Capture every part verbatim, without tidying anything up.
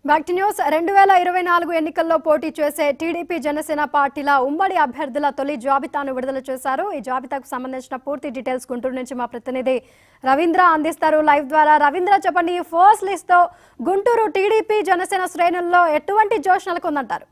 Back to news. రెండు వేల ఇరవై నాలుగు ఎన్నికల్లో పోటీ చేసే టీడీపీ జనసేన పార్టీల ఉమ్మడి అభ్యర్థుల తొలి జాబితాను విడుదల చేశారు. ఈ జాబితాకు సంబంధించిన పూర్తి డీటెయిల్స్ గుంటూరు నుంచి మా ప్రతినిధి రవీంద్ర అందిస్తారు లైవ్ ద్వారా. రవీంద్ర, చెప్పండి, ఈ ఫస్ట్ లిస్ట్ తో గుంటూరు టీడీపీ జనసేన శ్రేణుల్లో ఎటువంటి జోష్ నెలకొందంటారు?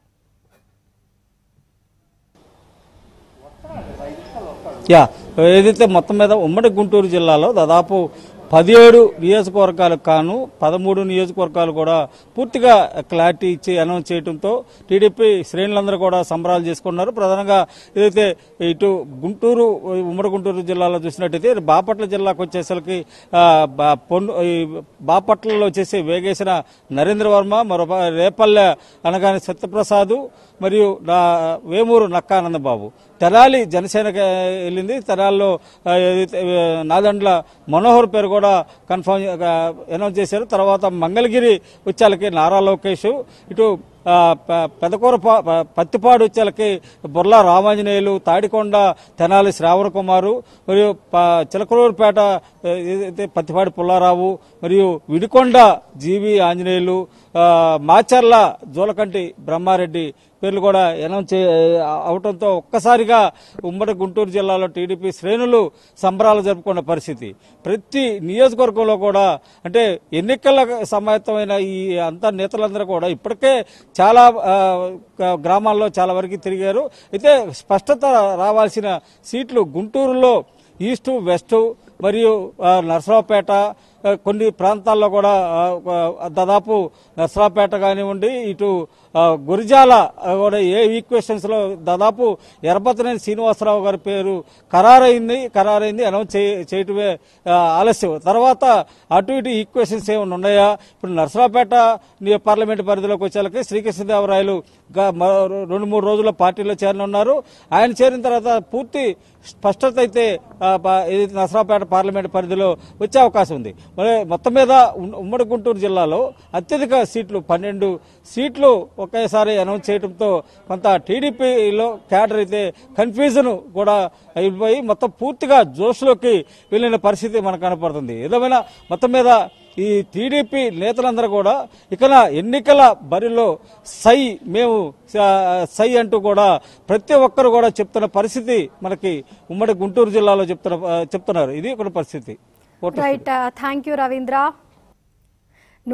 యా ఏదైతే మొత్తం మీద ఉమ్మడి గుంటూరు జిల్లాలో దాదాపు పదిహేడు నియోజకవర్గాలకు కాను పదమూడు నియోజకవర్గాలు కూడా పూర్తిగా క్లారిటీ ఇచ్చి అనౌన్స్ చేయడంతో టీడీపీ శ్రేణులందరూ కూడా సంబరాలు చేసుకున్నారు. ప్రధానంగా ఏదైతే ఇటు గుంటూరు ఉమ్మడి గుంటూరు జిల్లాలో చూసినట్టయితే బాపట్ల జిల్లాకు వచ్చేసరికి పొన్ను బాపట్లలో వచ్చేసి వేగేసిన నరేంద్ర వర్మ, మరో రేపల్లె అనగానే సత్యప్రసాద్ మరియు వేమూరు నక్కానందబాబు. తెనాలి జనసేనకి వెళ్ళింది. తెనాలిలో నాదండ్ల మనోహర్ పేరు కూడా కన్ఫర్మ్ అనౌన్స్ చేశారు. తర్వాత మంగళగిరి వచ్చేలకి నారా లోకేష్, ఇటు పెదకూర పత్తిపాడు వచ్చేలకి బొర్లా రామాంజనేయులు, తాడికొండ తెనాలి శ్రావణ కుమారు, మరియు చిలకలూరుపేట పత్తిపాడి పుల్లారావు, మరియు విడికొండ జీవి ఆంజనేయులు, మాచర్ల జోలకంటి బ్రహ్మారెడ్డి పేర్లు కూడా అనౌన్స్ అవడంతో ఒక్కసారిగా ఉమ్మడి గుంటూరు జిల్లాలో టీడీపీ శ్రేణులు సంబరాలు జరుపుకున్న పరిస్థితి. ప్రతి నియోజకవర్గంలో కూడా అంటే ఎన్నికల సమాయత్తమైన ఈ అంతా నేతలందరూ కూడా ఇప్పటికే చాలా గ్రామాల్లో చాలా వరకు తిరిగారు. అయితే స్పష్టత రావాల్సిన సీట్లు గుంటూరులో ఈస్టు, వెస్టు మరియు నరసరావుపేట, కొన్ని ప్రాంతాల్లో కూడా దాదాపు నరసరావుపేట కానివ్వండి, ఇటు గురిజాల కూడా ఏ ఈక్వేషన్స్ లో దాదాపు ఎర్రబతనేని శ్రీనివాసరావు గారి పేరు ఖరారైంది ఖరారైంది అనౌన్స్ చేయటమే ఆలస్యం. తర్వాత అటు ఇటు ఈక్వేషన్స్ ఏమైనా ఉన్నాయా? ఇప్పుడు నరసరావుపేట పార్లమెంటు పరిధిలోకి వచ్చేలకి శ్రీకృష్ణ దేవరాయలు రెండు మూడు రోజుల్లో పార్టీలో చేరనున్నారు. ఆయన చేరిన తర్వాత పూర్తి స్పష్టత అయితే ఏదైతే నరసరావుపేట పార్లమెంటు పరిధిలో వచ్చే అవకాశం ఉంది. మరి మొత్తం మీద ఉమ్మడి గుంటూరు జిల్లాలో అత్యధిక సీట్లు పన్నెండు సీట్లు ఒకేసారి అనౌన్స్ చేయడంతో కొంత టీడీపీలో క్యాడర్ అయితే కన్ఫ్యూజన్ కూడా అయిపోయి మొత్తం పూర్తిగా జోష్లోకి వెళ్ళిన పరిస్థితి మనకు కనపడుతుంది. ఏదేమైనా మొత్తం మీద ఈ టీడీపీ నేతలందరూ కూడా ఇక ఎన్నికల బరిలో సై మేము సై అంటూ కూడా ప్రతి ఒక్కరు కూడా చెప్తున్న పరిస్థితి మనకి ఉమ్మడి గుంటూరు జిల్లాలో చెప్తున్న చెప్తున్నారు. ఇది ఒక పరిస్థితి. Right, thank you Ravindra.